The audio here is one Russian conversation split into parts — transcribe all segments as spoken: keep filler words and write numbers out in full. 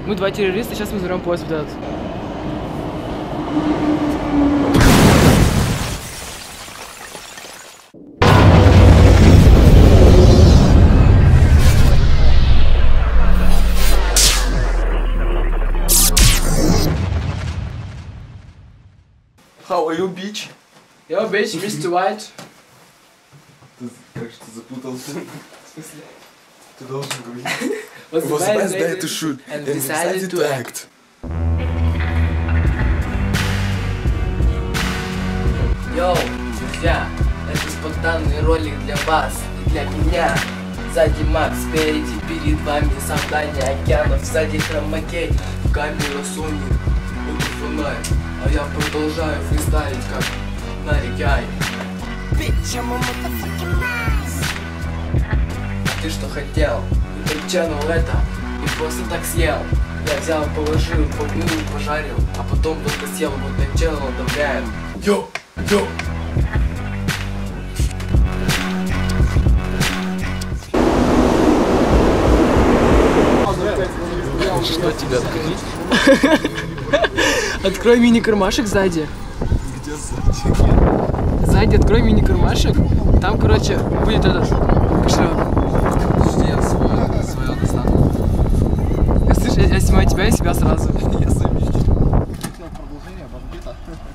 Мы два террориста, сейчас мы заберем поезд в этот. How are you, bitch? Yo, bitch, мистер White. Ты, кажется, запутался. В смысле? Ты должен говорить. Was the best day to shoot and decided to act. Йоу, друзья, это спонтанный ролик для вас и для меня. Сзади Макс, спереди перед вами создание океанов. Сзади хромакей, в камеру сунет руки фонарь. А я продолжаю фристайлить, как на реке. Ты что хотел? И причинил это, и просто так съел. Я взял, положил, помыл, пожарил, а потом только съел, вот так чело добавляем. Йо, йо. Что тебе открыть? Открой мини-кармашек сзади. Где сзади? Сзади открой мини-кармашек. Там, короче, будет этот кошелек. Подожди, я свое, свое достану. Я, слышь, я, я снимаю тебя и себя сразу. Я совмещу. Продолжение бомбита.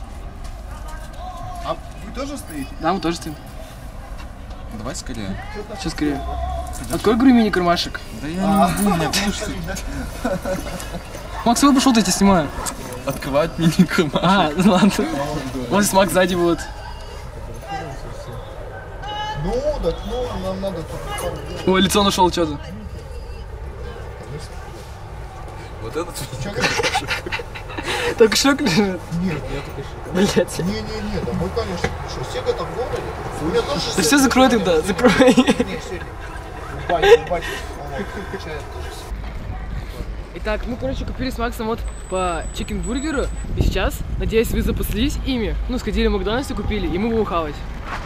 А вы тоже стоите? Да, мы тоже стоим. Давай скорее. Сейчас скорее. Открой, говорю, мини-кармашек. Да я не могу, мне пушится. Макс, вы пошел, я тебя снимаю. Открывать мини-кармашек. А, ладно. Вот здесь Макс сзади будет. Ну, так, ну, нам надо тут пару дел. О, лицо нашел что-то. Вот этот Так кошелек лежит. Нет, Блять. не-не-не, да мы, конечно, что, Сега-то в городе? У меня тоже... Да все закрой тогда, закрой. Не, все, батя, батя. Итак, мы, короче, купили с Максом вот по чикенбургеру. И сейчас, надеюсь, вы запаслись ими. Ну, сходили в Макдональдс и купили, и мы будем хавать.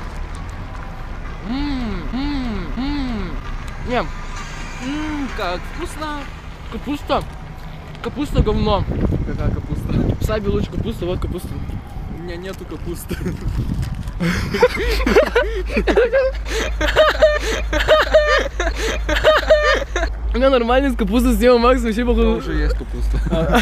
Ммм, ммм, ммм. Ням. Ммм, как вкусно. Капуста. Капуста говно. Какая капуста? Саби лучше капуста, вот капуста. У меня нету капусты. У меня нормально с капустой сделал Макс, вообще походу. Уже есть капуста.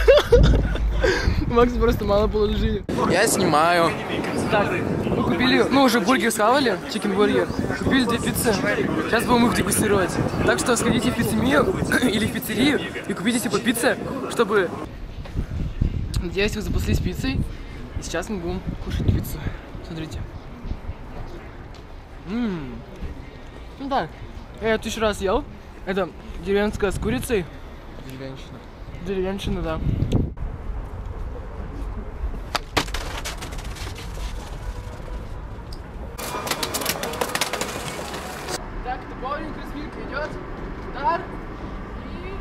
Макс просто мало положили. Я снимаю. Так, мы купили, ну уже бургер схавали, чикенбургер. Купили две пиццы. Сейчас будем их дегустировать. Так что сходите в пиццемию или в пиццерию и купите себе по пицце, чтобы... Надеюсь, вы запаслись пиццей. И сейчас мы будем кушать пиццу. Смотрите. Ммм. Ну да, я это еще раз ел. Это деревенская с курицей. Деревенщина. Деревенщина, да. Так, это боулинг, разминка идет. Удар. И...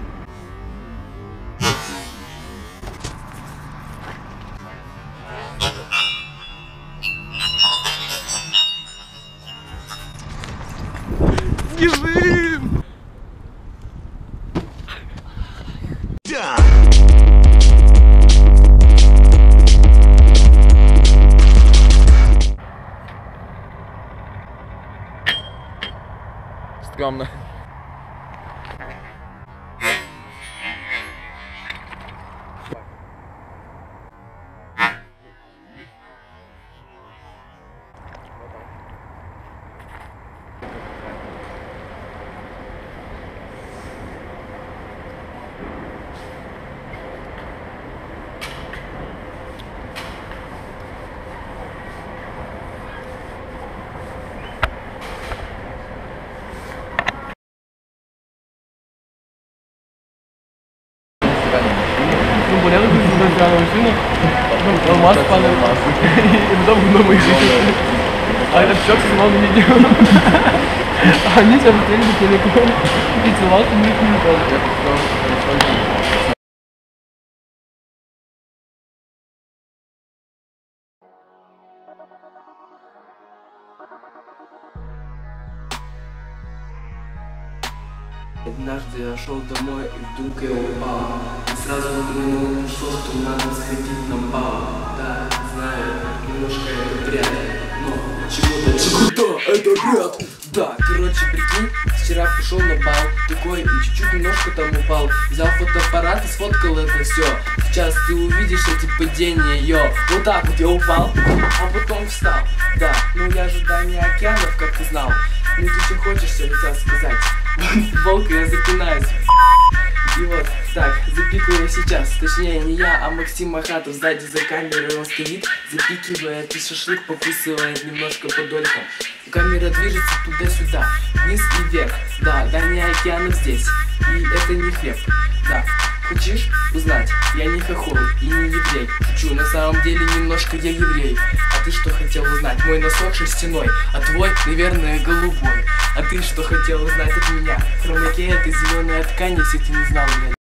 Бежим! Стрёмно. Ну, порядок будет на машину, потом масло падает, и потом гном их жителей. А этот чувак снимал на видео. А они смотрели на телеком и целовался на их телефон. Однажды я шел домой, и вдруг я упал. И сразу в голову пришло, что надо сходить на бал. Да, знаю, немножко это бред, но почему-то чего-то это бред. Да, короче, прикинь, вчера пришел на бал, такой, и чуть-чуть немножко там упал. Взял фотоаппарат и сфоткал это все. Сейчас ты увидишь эти падения, йо. Вот так вот я упал, а потом встал. Да, ну я ожидание океанов, как ты знал. Ну ты что хочешь, я хотел сказать. Волка, я запинаюсь. И вот, так, запикаю я сейчас. Точнее, не я, а Максим Махатов. Сзади за камерой он стоит, запикивает и шашлык покусывает немножко по долькам. Камера движется туда-сюда, вниз и вверх. Да, дальние океанов здесь. И это не хлеб. Да, хочешь узнать? Я не хохол и не еврей. Шучу, на самом деле немножко я еврей. А ты что хотел узнать? Мой носок шерстяной, а твой, наверное, голубой. А ты что хотел узнать от меня? Хромакей — это зеленая ткань, если ты не знал, блядь.